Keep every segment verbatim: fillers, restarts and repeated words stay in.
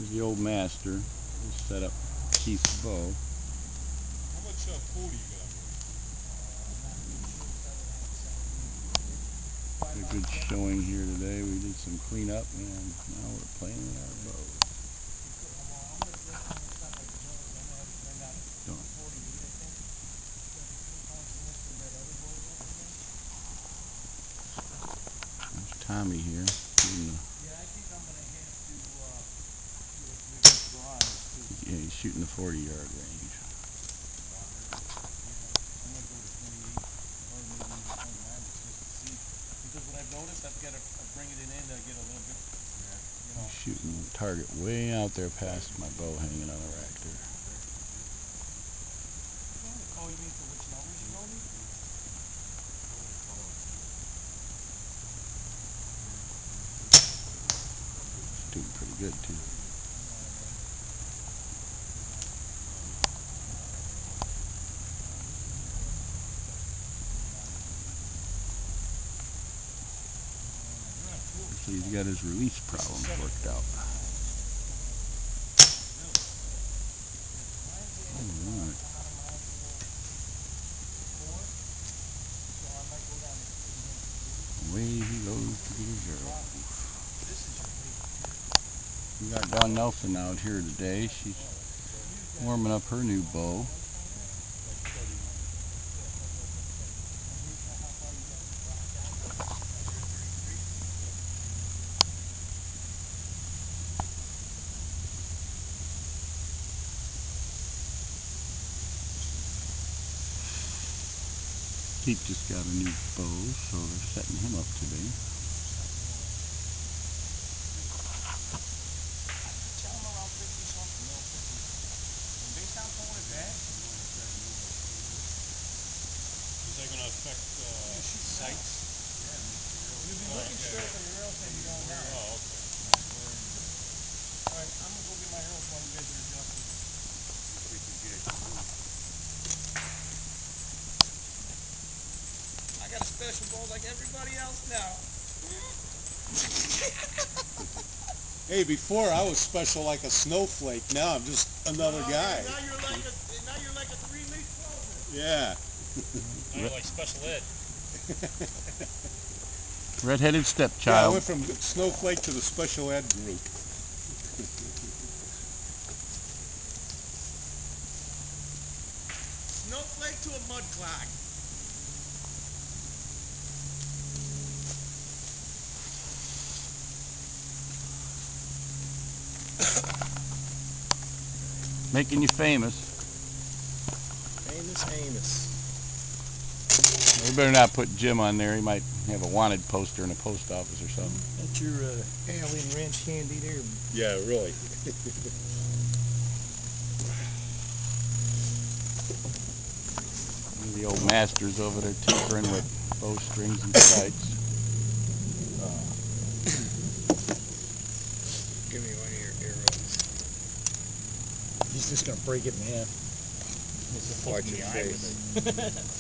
The old master is set up Keith's bow. How much uh, pull do you got on yours? A good showing here today. We did some cleanup and now we're playing with our bows. Don't. There's Tommy here. Shooting the, yeah, he's shooting the forty yard range. He's shooting the target way out there past my bow hanging on a rack there. He's doing pretty good too. So he's got his release problems worked out. Alright. Away he goes to get his arrow. We got Dawn Nelson out here today. She's warming up her new bow. Keith just got a new bow, so they're setting him up today. Is that going to affect uh, sights? You'll be looking straight for your arrows and you're going down. Oh, okay. Alright, I'm going to go get my arrows while you guys are adjusting. I got a special bow like everybody else now. Hey, before I was special like a snowflake. Now I'm just another Well, guy. Now you're like a now you're like a three-leaf clover. Yeah. Now you're like special ed. Red-headed Yeah, I stepchild. went from snowflake to the special ed group. Snowflake to a mud clod. Making you famous. Famous Amos. We better not put Jim on there. He might have a wanted poster in a post office or something. That's your uh, Alien Ranch candy there. Yeah, really. The old master's over there tinkering with bowstrings and sights. Give me one of your arrows. He's just gonna break it in half. Watch your face.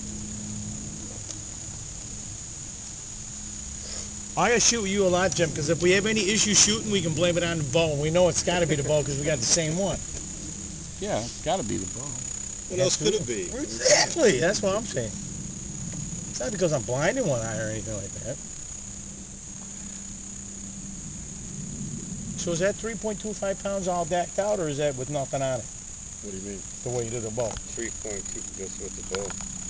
I gotta shoot with you a lot, Jim, because if we have any issue shooting, we can blame it on the bow. And we know it's got to be the bow because we got the same one. Yeah, it's got to be the bow. What else could it be? Exactly. That's what I'm saying. It's not because I'm blind in one eye or anything like that. So is that three point two five pounds all decked out, or is that with nothing on it? What do you mean? The weight of the bow. three point two just with the bow.